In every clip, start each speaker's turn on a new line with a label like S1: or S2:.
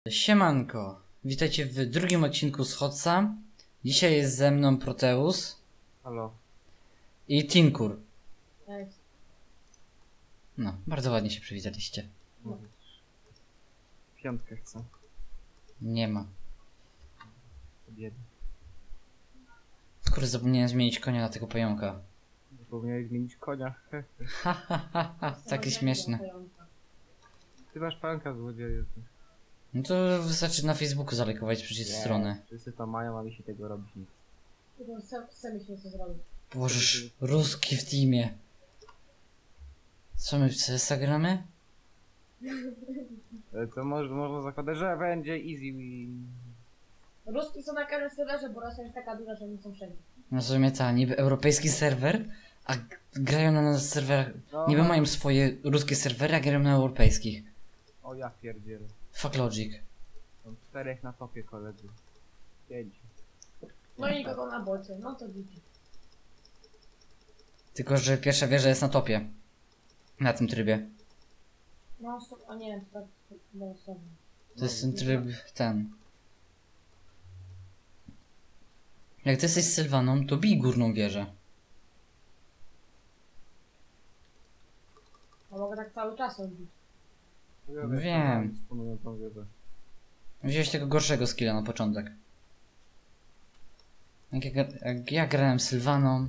S1: Siemanko, witajcie w drugim odcinku z Hotsa. Dzisiaj jest ze mną Proteus.
S2: Halo.
S1: I Tinkur.
S3: Cześć.
S1: No, bardzo ładnie się przywitaliście.
S2: Piątkę chcę.
S1: Nie ma.
S2: Biedy.
S1: Kurde, zapomniałem zmienić konia na tego pająka.
S2: Powinieneś zmienić konia.
S1: Ha ha ha ha, takie śmieszne.
S2: Ty masz pająka złodzieju.
S1: No to wystarczy na Facebooku zalajkować przecież stronę.
S2: Wszyscy to mają, a mi się tego robić nic.
S3: Sami się co zrobić.
S1: Bożeż, ruski w teamie. Co my w CS gramy?
S2: To można zakładać, że będzie easy win.
S3: Ruski są na każdym serwerze, bo Rosja jest taka duża, że nie są wszędzie.
S1: No w sumie ta, niby europejski serwer, a grają na serwerach,
S2: No,
S1: niby mają swoje ruskie serwery, a grają na europejskich.
S2: O ja pierdzielę.
S1: Fuck logic.
S2: Są 4 na topie koledzy. 5.
S3: No i nikogo na bocie, no to widzi.
S1: Tylko, że pierwsza wieża jest na topie. Na tym trybie.
S3: No, a nie, to tak, no są.
S1: To jest ten tryb, ten. Jak ty jesteś z Sylwaną, to bij górną wieżę.
S3: A mogę tak cały czas robić.
S1: Wiem. Wziąłeś tego gorszego skilla na początek. Jak ja grałem z Sylwaną,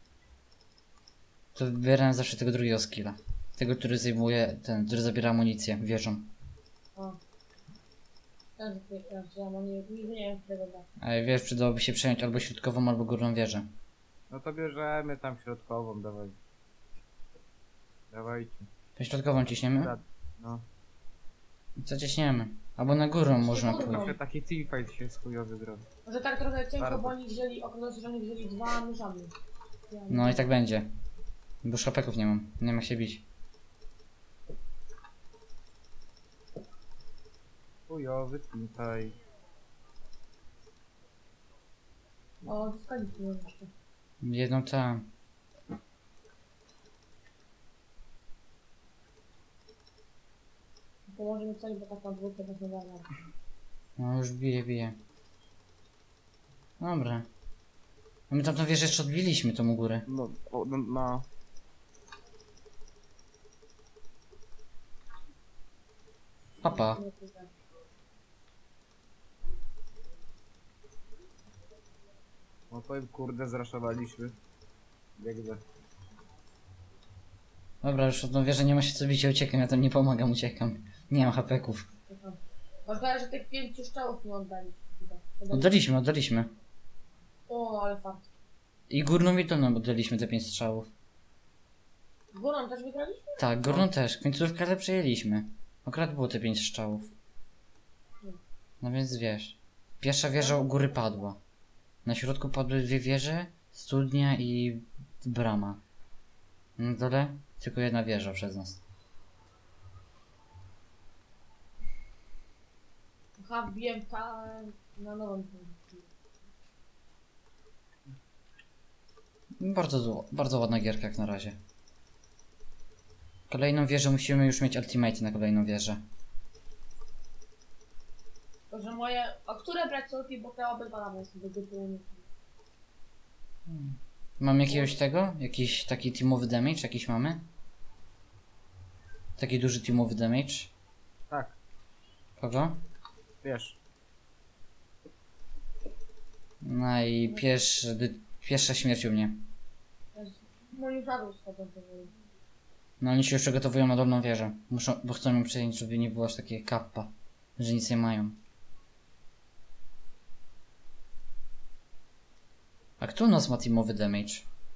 S1: to wybierałem zawsze tego drugiego skilla. Tego, który zajmuje, ten, który zabiera amunicję wieżą.
S3: O. Ja mam nigdy nie wiem, którego da.
S1: Ale wiesz, przydałoby się przejąć albo środkową, albo górną wieżę.
S2: No to bierzemy tam środkową, dawaj. Dawajcie.
S1: To środkową ciśniemy?
S2: No.
S1: Co ciśniemy? Albo na górą można
S3: górną.
S1: pójść.
S2: Trochę taki teamfight się chujowy zrobi.
S3: Może tak trochę cienko,
S2: Bardzo.
S3: bo oni wzięli, okazało się, że oni wzięli 2 nóżami.
S1: No i tak będzie. Bo szapeków nie mam. Nie ma jak się bić.
S2: Chujowy teamfight.
S3: O, zyskaliśmy jeszcze.
S1: Jedną tam.
S3: Położymy coś, bo taka dwójka też nie da rady.
S1: No już bije. Dobra. A my tamtą wieżę jeszcze odbiliśmy tą u góry.
S2: No.
S1: Papa.
S2: No powiem, kurde, zraszowaliśmy. Biegnę.
S1: Dobra, już od tą wieżę nie ma się co bić, ja uciekam, ja tam nie pomagam, uciekam. Nie mam hapeków.
S3: Można, że tych 5 strzałów nie oddali.
S1: Oddaliśmy.
S3: O, ale fakt.
S1: I górną i dolną oddaliśmy te 5 strzałów.
S3: Górą też wygraliśmy?
S1: Tak, górną też. Końcówkę ale przejęliśmy. Akurat było te 5 strzałów. No więc wiesz. Pierwsza wieża u góry padła. Na środku padły 2 wieże, studnia i brama. Na dole tylko 1 wieża przez nas.
S3: Aha, wbiłem na nową.
S1: Bardzo ładna gierka jak na razie. Kolejną wieżę musimy już mieć ultimate na kolejną wieżę.
S3: To, że moje... A które brać są bo te obydwa nawet są do tytułu.
S1: Mam jakiegoś tego? Jakiś taki teamowy damage? Jakiś mamy? Taki duży teamowy damage?
S2: Tak,
S1: Kogo?
S2: wiesz.
S1: No i pierwsza śmierć u mnie.
S3: No już na dół schodzą to.
S1: No oni się już przygotowują na dolną wieżę. Bo chcą ją przejąć, żeby nie było aż takie kappa. Że nic nie mają. A kto u nas ma teamowy damage?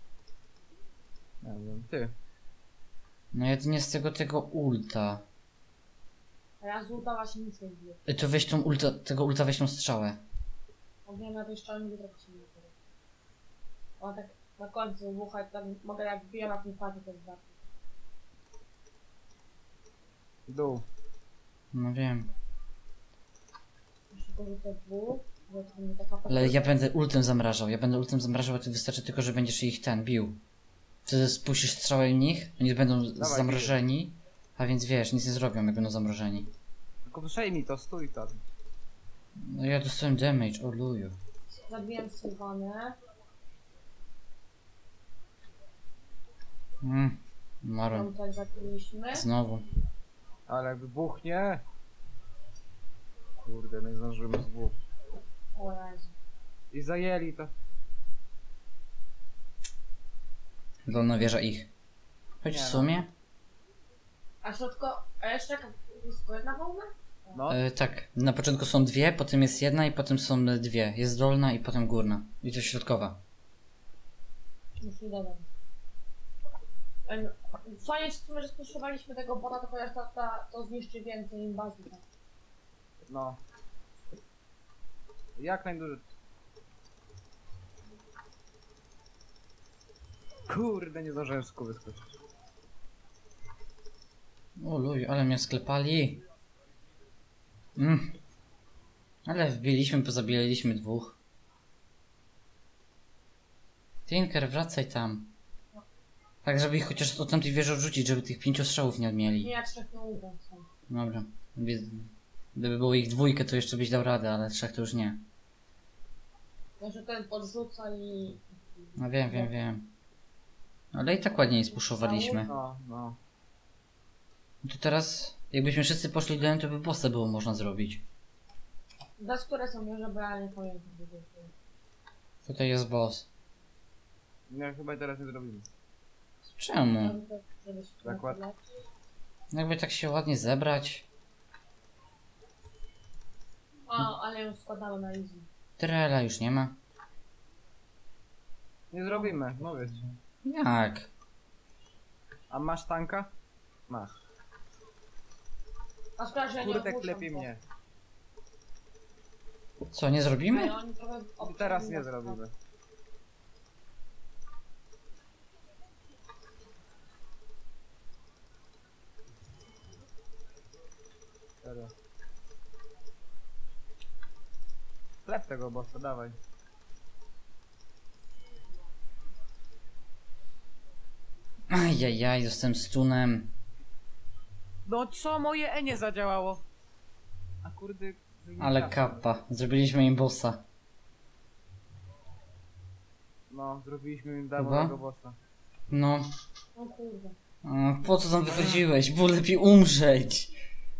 S2: Ja wiem, ty.
S1: No jedynie z tego ulta.
S3: A ja z ulta właśnie nic nie wbiję.
S1: To weź tego ulta weź tą strzałę.
S3: Ogniemy na tej szczelni wytracić nie mogę. Ona tak na końcu wybucha, tak mogę jak wbiję na tym fazie też dwa.
S2: Dół.
S1: No wiem.
S3: Jeszcze porzucę dwóch, bo to mnie taka...
S1: Ale ja będę ultem zamrażał, a ty wystarczy tylko, że będziesz ich bił. Wtedy spuścisz strzałę w nich, oni będą zamrożeni, a więc wiesz, nic nie zrobią jak będą zamrożeni.
S2: Tylko przejmij to, stój tam.
S1: No ja dostałem damage, o luju.
S3: Zabiłem Sylwanę.
S1: Umarłem.
S3: Tam tak zabiliśmy.
S1: Znowu.
S2: Ale jak wybuchnie. Kurde, nie zdążyłem z dwóch.
S3: O Jezu.
S2: I zajęli to.
S1: Dolna wieża ich. Choć
S2: Nie
S1: w
S2: no.
S1: sumie?
S3: A jeszcze jaka blisko jedna wolna?
S2: No,
S1: Tak, na początku są dwie, potem jest jedna i potem są dwie. Jest dolna i potem górna. I to środkowa.
S3: Muszę dodać. Fajnie jest w sumie, że spuszczowaliśmy tego bota, to chociaż to zniszczy więcej inwazji. Tak.
S2: no. Jak najdłużej. Kurde, nie zdążyłem z kuby skoczyć.
S1: O luj, ale mnie sklepali. Ale wbiliśmy, pozabijaliśmy dwóch. Tinker, wracaj tam. Tak, żeby ich chociaż od tamtej wieży odrzucić, żeby tych 5 strzałów nie
S3: Nie,
S1: odmieli.
S3: ja trzech nie ugram sam.
S1: Dobra. Gdyby było ich dwójkę, to jeszcze byś dał radę, ale trzech to już nie.
S3: Że ten podrzuca i...
S1: No wiem. Ale i tak ładniej spuszowaliśmy.
S2: No, no.
S1: To teraz, jakbyśmy wszyscy poszli do M, to by bossa było można zrobić.
S3: Bez które są wieże, bo ja nie pamiętam.
S1: Tutaj jest boss.
S2: Nie, chyba teraz nie zrobimy.
S1: Czemu?
S2: Zakład.
S1: Jakby tak się ładnie zebrać.
S3: Ale ją składamy na easy.
S1: Trela już nie ma.
S2: Nie zrobimy, mówię ci.
S1: Jak?
S2: A masz tanka? Masz.
S3: A szkoda, że ja nie
S2: Kurde,
S3: opuszczam
S2: klepie
S3: to.
S2: mnie.
S1: Co, nie zrobimy?
S3: Ale oni trochę
S2: I teraz nie zrobimy. Serio. Klep tego bossa, dawaj.
S1: Ajajaj, zostałem stunem.
S2: No co, moje E nie zadziałało? A kurde...
S1: Ale kappa. Zrobiliśmy im bossa.
S2: No, zrobiliśmy im
S1: Chyba?
S2: darmowego bossa.
S1: No.
S3: O kurde.
S1: Po co tam wychodziłeś? Było lepiej umrzeć.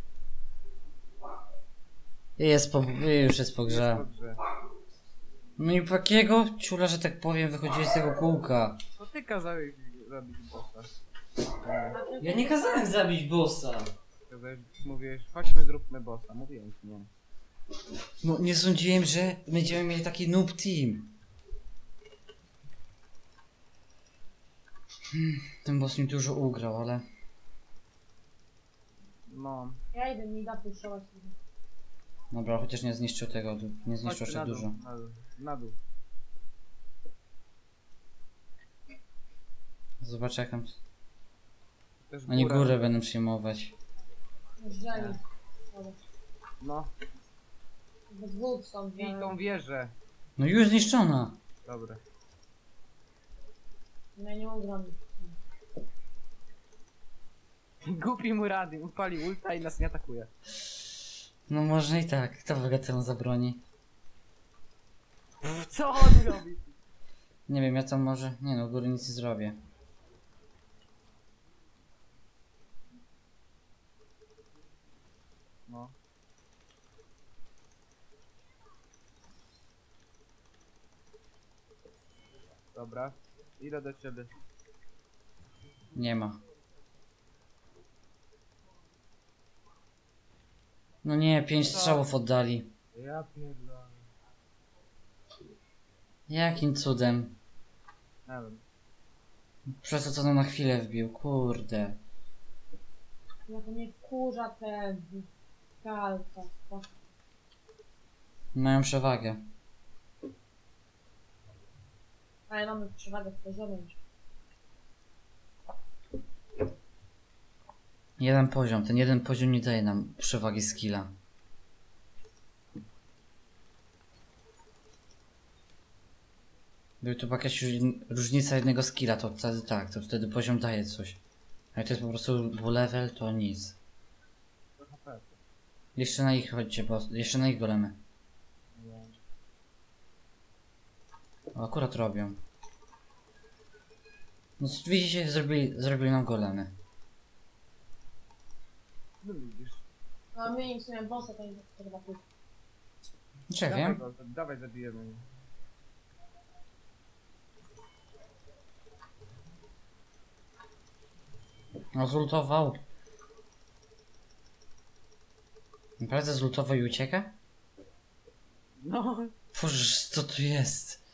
S1: Już jest po grze.
S2: Jest po grze.
S1: No i jakiego ciula, że tak powiem, wychodziłeś z tego kółka?
S2: To ty kazałeś zabić bossa.
S1: Ja nie kazałem zabić bossa.
S2: Kazałeś, mówiłeś, chodźmy zróbmy bossa. Mówiłem ci, nie.
S1: No nie sądziłem, że będziemy mieli taki noob team. Ten boss mi dużo ugrał, ale...
S2: No.
S3: Ja idę mi da puszować.
S1: Dobra, chociaż nie zniszczył tego, nie zniszczył
S2: Chodź
S1: jeszcze
S2: na dół,
S1: dużo.
S2: na dół, na dół.
S1: Zobacz jak tam...
S2: Też
S1: Oni
S2: górę.
S1: górę będą przyjmować.
S3: Wzięli.
S2: No,
S3: We dwóch są.
S2: i tą wieżę.
S1: No już zniszczona!
S2: Dobra.
S3: Ja nie ugram.
S2: Głupi Muradin upalił ulta i nas nie atakuje.
S1: No może i tak, kto temu zabroni?
S2: Co on robi?
S1: Nie wiem, ja tam może... Nie no, góry nic nie zrobię.
S2: No. Dobra. Idę do ciebie.
S1: Nie ma. No nie, 5 strzałów oddali.
S2: Ja pierdolę.
S1: Jakim cudem?
S2: Nie wiem.
S1: Przez to co on na chwilę wbił, kurde.
S3: Jak mnie wkurza ten... Kalka.
S1: Mają przewagę.
S3: Ale mamy przewagę w poziomie.
S1: Jeden poziom, ten jeden poziom nie daje nam przewagi skilla. Gdyby to była jakaś różnica jednego skilla, to wtedy tak, to wtedy poziom daje coś. A jak to jest po prostu level, to nic.
S2: To HP.
S1: Jeszcze na ich chodźcie, bo jeszcze na ich golemy. O, akurat robią. No widzicie, zrobili nam golemy.
S2: No widzisz.
S3: No my w sumie bossa to nie chyba tu.
S1: Czy ja
S2: Dawaj
S1: wiem?
S2: go, dawaj zabijemy.
S1: No zultował. Naprawdę zultował i ucieka?
S2: No.
S1: Boże, co tu jest?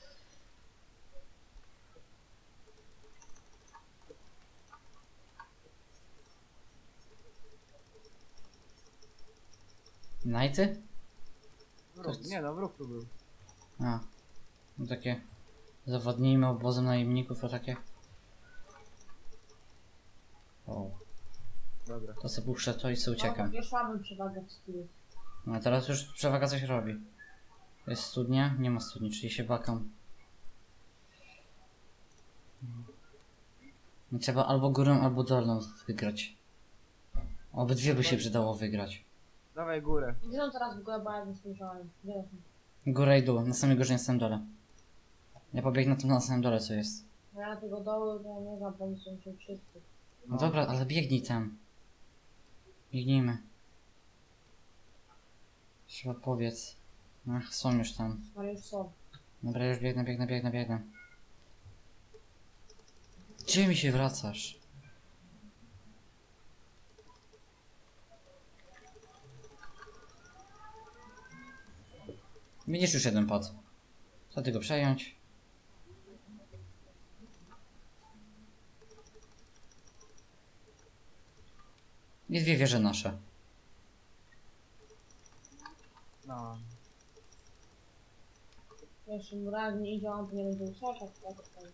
S1: Knighty?
S2: Wróg, nie no, wróg tu był.
S1: A. No takie... Zawodnijmy obozem najemników, a takie... O.
S2: Dobra.
S1: To sobie puszczę to i sobie uciekam.
S3: No, już mamy przewagę w skillu.
S1: No a teraz już przewaga coś robi. Jest studnia? Nie ma studni, czyli się bakam. Trzeba albo górą, albo dolną wygrać. Obydwie by się przydało wygrać.
S2: Dawaj górę.
S3: Gdzie są teraz w ogóle, bo ja nie spojrzałem. Gdzie są?
S1: Góra i dół, na samej górze jest na dole. Ja pobiegnę tam na samym dole co jest.
S3: No ja tego dołu to nie znam, bo oni są się wszyscy.
S1: No dobra, ale biegnij tam. Biegnijmy. Trzeba powiedz. Ach, są już tam.
S3: No już są.
S1: Dobra, już biegnę. Gdzie mi się wracasz? Widzisz, już jeden padł. Co ty go przejąć? I dwie wieże nasze.
S2: No.
S3: Jeszcze muralnie nie idzie, on to nie będzie uciekać, tak?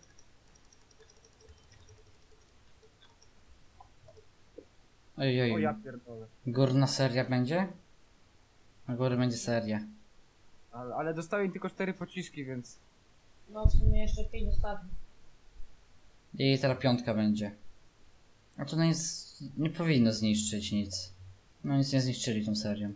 S2: O
S1: Ojej,
S2: ja pierdolę.
S1: górna seria będzie? Na góry będzie seria.
S2: Ale dostałem tylko 4 pociski, więc...
S3: No w sumie jeszcze 5 ostatnich.
S1: I teraz piątka będzie. A to nic nie powinno zniszczyć nic. No nic nie zniszczyli tą serią.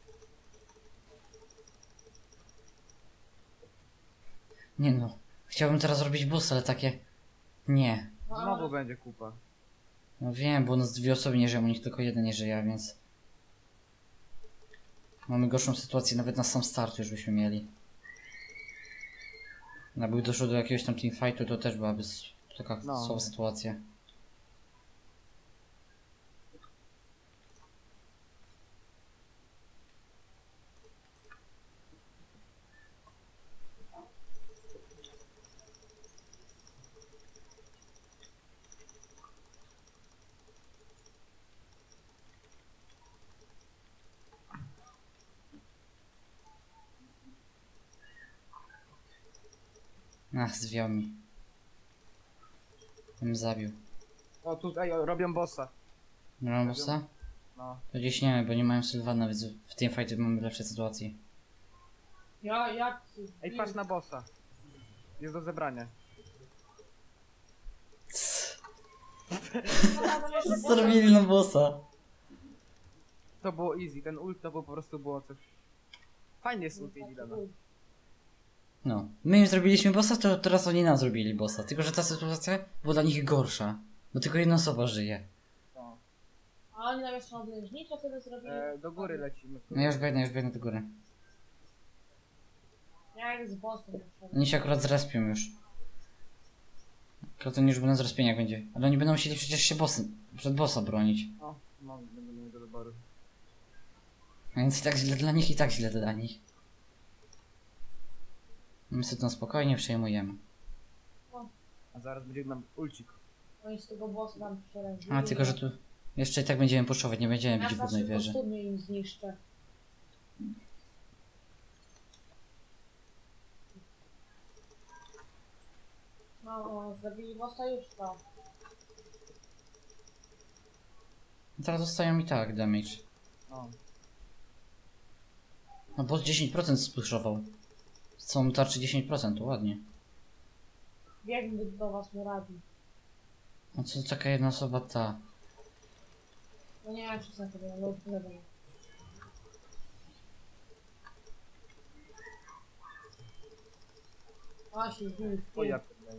S1: Nie no, chciałbym teraz robić boss, ale takie... Nie.
S3: No,
S2: Znowu będzie kupa.
S1: No wiem, bo u nas dwie osoby nie żyją, u nich tylko jeden nie żyje, więc... Mamy gorszą sytuację, nawet na sam start już byśmy mieli. Jakby doszło do jakiegoś tam teamfightu, to też byłaby taka słaba sytuacja. Ach, zwiał mi. Bym zabił.
S2: O, tu, ej, robią bossa.
S1: Rambosa?
S2: No.
S1: To gdzieś nie wiem, bo nie mają Sylwana, więc w tym fightie mamy lepsze sytuacje.
S3: Jak?
S2: Ej, patrz na bossa. Jest do zebrania.
S1: Zrobili na bossa.
S2: To było easy, ten ult to po prostu było coś... Fajnie jest ult Ilidana.
S1: No. My im zrobiliśmy bossa, to teraz oni nam zrobili bossa. Tylko, że ta sytuacja była dla nich gorsza. Bo tylko jedna osoba żyje.
S2: No.
S3: A oni nam jeszcze odleżni, co wtedy zrobili?
S2: Do góry lecimy.
S1: No ja już biegnę do góry.
S3: Ja jak z bossem.
S1: Oni się akurat zrespią już. Akurat oni już będą zrespieni jak będzie. Ale oni będą musieli przecież się przed bossa bronić.
S2: O, no, będę miał do wyboru.
S1: Więc i tak źle dla nich, i tak źle dla nich. My sobie to spokojnie przejmujemy.
S2: A zaraz będzie nam ulcik.
S3: Oni z tego bossa nam przerędzili.
S1: A tylko, że tu jeszcze i tak będziemy puszować, nie będziemy bić w
S3: Ja
S1: górnej
S3: zawsze
S1: wieży.
S3: studnię im zniszczę. No, zabili bossa już to.
S1: Teraz dostają i tak damage.
S2: No.
S1: No boss 10% spuszował. Są tarczy 10%, to ładnie.
S3: Biegnę do was muradzi.
S1: No co taka jedna osoba ta.
S3: No nie wiem, czy na tyle, ale już nie wiem. Właśnie,
S2: O ja pierdolę.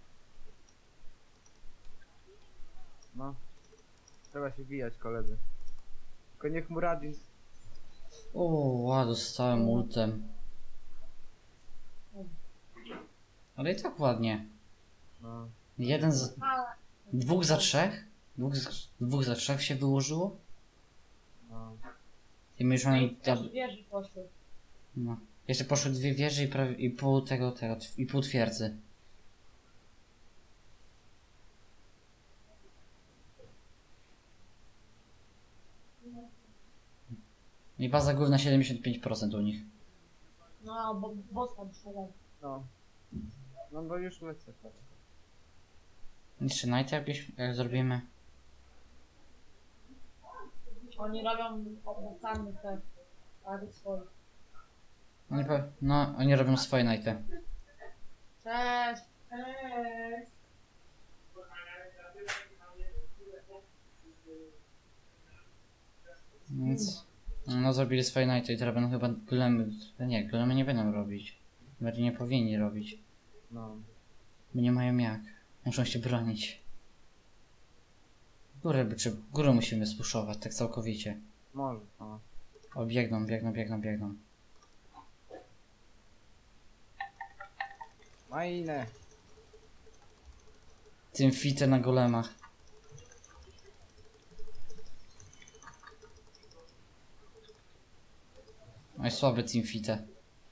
S2: No. Trzeba się wijać, koledzy. Tylko niech Muradin...
S1: O, ła, dostałem ultem. Ale i tak ładnie.
S2: No.
S1: Jeden z...
S3: Ale...
S1: Dwóch za trzech? Dwóch za trzech się wyłożyło?
S2: No.
S1: I my już
S3: No
S1: mamy...
S3: i też wieży poszły.
S1: No. Jeszcze poszły dwie wieże i pół i pół twierdzy. I baza główna 75% u nich.
S3: No, bo boss tam strzelał.
S2: No. No bo już lecę.
S1: Jeszcze night jak zrobimy.
S3: Oni robią obracamy te rady swoje.
S1: Oni robią swoje nighty.
S3: Cześć! Cześć!
S1: Więc... No zrobili swoje nighty i teraz będą chyba golemy... Nie, golemy nie będą robić. Bardziej nie powinni robić.
S2: No.
S1: Bo nie mają jak. Muszą się bronić. Górę musimy spuszować, tak całkowicie.
S2: Może, no.
S1: O, biegną.
S2: Majne.
S1: Tym fite na golemach. Oj, słabe team fite.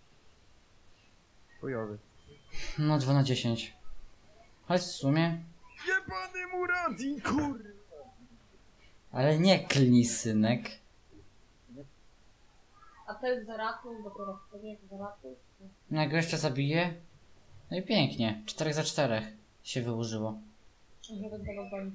S2: Chujowy.
S1: No 2 na 10. Choć w sumie...
S2: Jebany Muradin, kurwa!
S1: Ale nie klnij, synek.
S3: A to jest Zaratu, dopiero to wie jak Zaratu.
S1: No jak go jeszcze zabije... No i pięknie. 4 za 4 się wyłożyło.
S3: Nie będę tego gonić.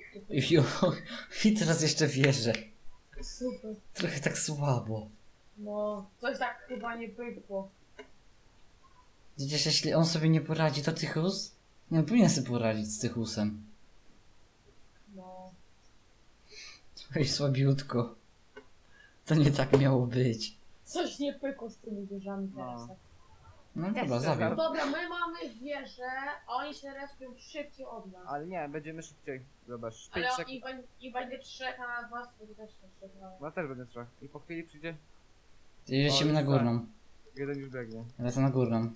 S1: I teraz jeszcze wierzę.
S3: Super.
S1: Trochę tak słabo.
S3: No, coś tak chyba nie pykło.
S1: Przecież jeśli on sobie nie poradzi, to Tychus? Nie, on powinien sobie poradzić z Tychusem.
S3: No.
S1: Oj, słabiutko. To nie tak miało być.
S3: Coś nie pykło z tymi wieżami teraz.
S2: No.
S1: No dobra, zabił.
S3: No dobra, my mamy wieżę, a oni się respią szybciej od nas.
S2: Ale nie, będziemy szybciej. Zobacz, 5
S3: Ale
S2: sekund.
S3: i będzie 3 a na was będzie też 3
S2: No też będę trzeba. I po chwili przyjdzie.
S1: Lecimy
S2: O,
S1: na
S2: już
S1: górną.
S2: Jeden już biegnie.
S1: Lecę na górną.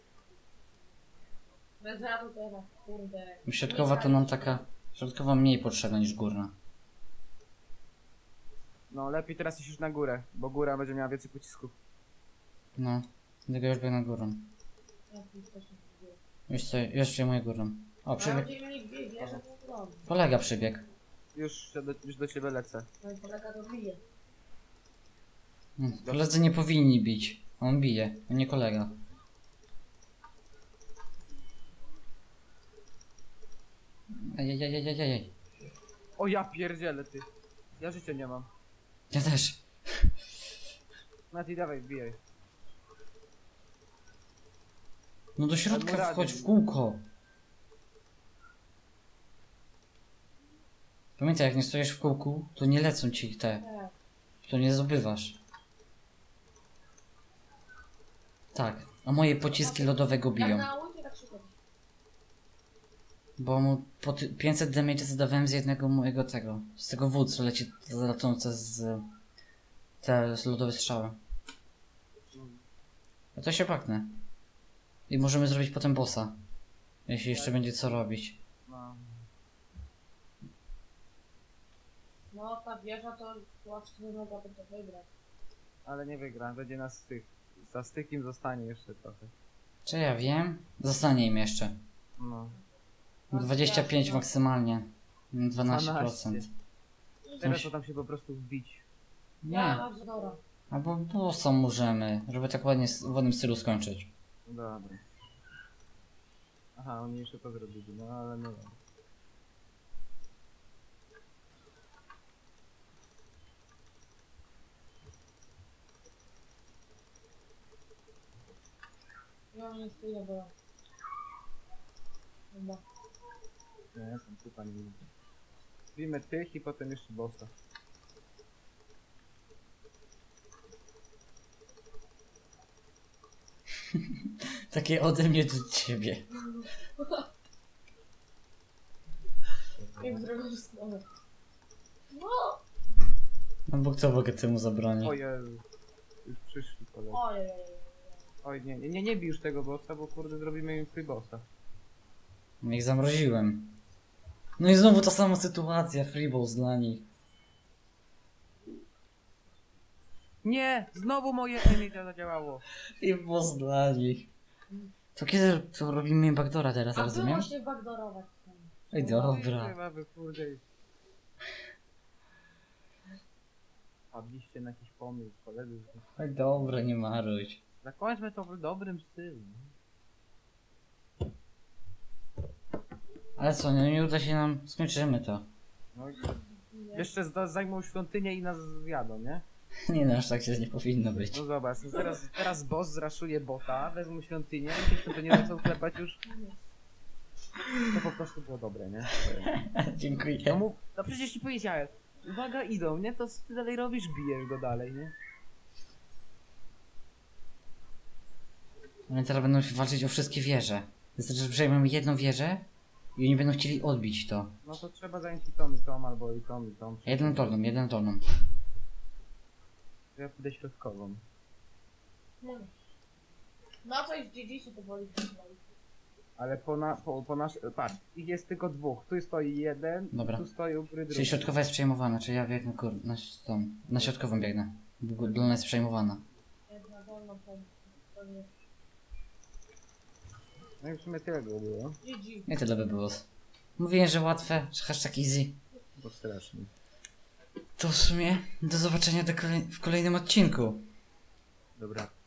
S3: Bez radu teraz, kurde.
S1: Środkowa to nam taka... Środkowa mniej potrzebna niż górna.
S2: No lepiej teraz iść już na górę, bo góra będzie miała więcej pocisków.
S1: No. Dlatego już biegnę górą. Już przyjmuję górną. O,
S3: Ale
S1: przebieg.
S3: będziemy mieli dwie wieże, to zrobi.
S1: Kolega przybiegł.
S2: Już do ciebie lecę.
S3: No i kolega to bije.
S1: Koledzy nie powinni bić. On bije, a nie kolega. Ejejejejejej.
S2: O ja pierdzielę ty. Ja życia nie mam.
S1: Ja też.
S2: Mati, dawaj, wbijaj.
S1: No do środka
S2: Muradin.
S1: wchodź w kółko. Pamiętaj, jak nie stoisz w kółku, to nie lecą ci te.
S3: Tak.
S1: To nie zdobywasz. Tak, a moje pociski lodowe go
S3: Jak
S1: biją.
S3: na łódź, tak szybko.
S1: Bo mu 500 damage zadawałem z jednego mojego tego. Z tego wód, co leci lecące z lodowe strzały. A to się paknę. I możemy zrobić potem bossa. Jeśli jeszcze będzie co robić.
S2: No.
S3: No ta wieża to łatwo mogłaby to wygrać.
S2: Ale nie wygra, będzie na styk. Za stykiem zostanie jeszcze trochę.
S1: Czy ja wiem? Zostanie im jeszcze.
S2: No.
S1: 25 maksymalnie. 12%.
S2: 12. Teraz to tam się po prostu wbić.
S1: Nie.
S3: Ja bardzo dobra.
S1: Albo bossa możemy, żeby tak ładnie w ładnym stylu skończyć.
S2: No dobra. Aha, oni jeszcze to zrobili, no ale no dobra.
S3: Ja nie stoję, bo... Chyba.
S2: Nie, tam kupa nie lubię. Zbijmy tych i potem jeszcze bossa.
S1: Takie ode mnie do ciebie.
S3: Jak w drugą stronę. No!
S1: No bo kto Bogaty mu zabroni?
S2: O Jezu. Już przyszli koledzy.
S3: Ojej.
S2: Oj, nie bij już tego bossa, bo kurde zrobimy im free bossa.
S1: Ich zamroziłem. No i znowu ta sama sytuacja, freeballs dla nich.
S2: Nie! Znowu moje Emilia zadziałało.
S1: Freeballs dla nich. To kiedy to robimy backdoora teraz,
S3: A
S1: rozumiem?
S3: było się backdoorować.
S1: Ej, dobra.
S2: Chyba wy kurde. Padliście na jakiś pomysł, koledzy.
S1: Ej, dobra, nie maruj.
S2: Zakończmy to w dobrym stylu.
S1: Ale co, nie uda się nam, skończymy to.
S2: No i jeszcze zajmą świątynię i nas zjadą, nie?
S1: Nie no, aż tak się nie powinno być.
S2: No zobacz, no teraz boss zraszuje bota, wezmą świątynię i się świątynię zaczną klepać już. To po prostu było dobre, nie? No,
S1: Dziękuję.
S2: no przecież ci powiedziałem. Uwaga, idą, nie? To co ty dalej robisz? Bijesz go dalej, nie?
S1: Oni teraz będą walczyć o wszystkie wieże. Wystarczy, że przejmiemy jedną wieżę i oni będą chcieli odbić to.
S2: No to trzeba zająć i tą, albo i tą.
S1: Jeden dolną.
S2: Ja pójdę środkową.
S3: No coś GG się to boli.
S2: Ale patrz, ich jest tylko dwóch. Tu stoi jeden,
S1: Dobra.
S2: tu stoi u góry drugi.
S1: Czyli środkowa jest przejmowana, czyli ja biegnę na środkową biegnę. Dolna jest przejmowana.
S3: Jedna wolna to nie.
S2: No i w sumie tyle go było.
S3: GG.
S1: Nie tyle by było. Mówiłem, że łatwe, że hashtag easy.
S2: Bo strasznie.
S1: To w sumie do zobaczenia w kolejnym odcinku.
S2: Dobra.